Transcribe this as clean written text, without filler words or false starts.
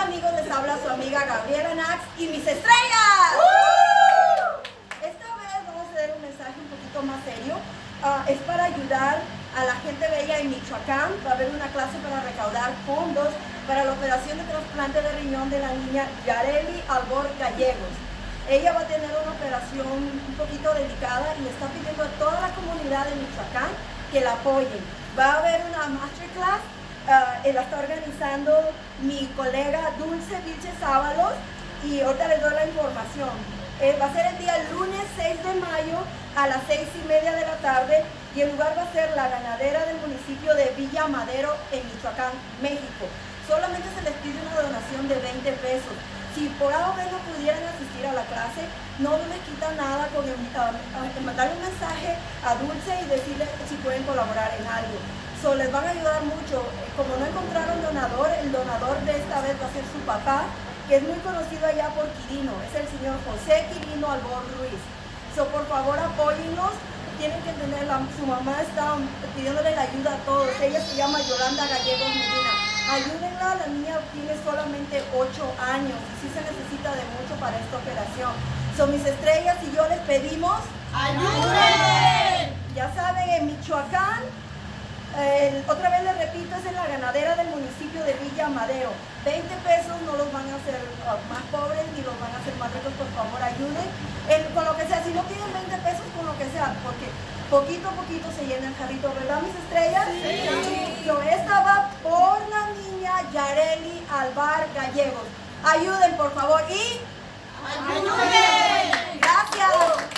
amigos? Les habla su amiga Gabriela Nax y mis estrellas. Esta vez vamos a dar un mensaje un poquito más serio. Es para ayudar a la gente bella en Michoacán. Va a haber una clase para recaudar fondos para la operación de trasplante de riñón de la niña Yareli Albor Gallegos. Ella va a tener una operación un poquito delicada y le está pidiendo a toda la comunidad de Michoacán que la apoyen. Va a haber una masterclass, la está organizando mi colega Dulce Vilches Ábalos y ahorita les doy la información. Va a ser el día lunes 6 de mayo a las 6:30 de la tarde y el lugar va a ser la ganadera del municipio de Villa Madero en Michoacán, México. Solamente se les pide una donación de 20 pesos. Si por algo no pudieran asistir a la clase, no les quita nada con mandarle un mensaje a Dulce y decirle si pueden colaborar en algo. Les van a ayudar mucho. Como no encontraron donador, el donador de esta vez va a ser su papá, que es muy conocido allá por Quirino. Es el señor José Quirino Albor Ruiz. Por favor, apóyenlos. Tienen que entender, su mamá está pidiéndole la ayuda a todos. Ella se llama Yolanda Gallegos Medina. Ayúdenla, la niña tiene solamente 8 años y sí se necesita de mucho para esta operación. Mis estrellas y yo les pedimos ¡ayúdenle! Ya saben, en Michoacán, otra vez les repito, es en la ganadera del municipio de Villa Madero. 20 pesos no los van a hacer más pobres ni los van a hacer más ricos. Por favor, ayuden con lo que sea. Si no tienen 20 pesos, con lo que sea, porque poquito a poquito se llena el jarrito, ¿verdad, mis estrellas? Sí. Esta va por la niña Yareli Albor Gallegos. Ayuden, por favor, y ¡ayuden! Gracias.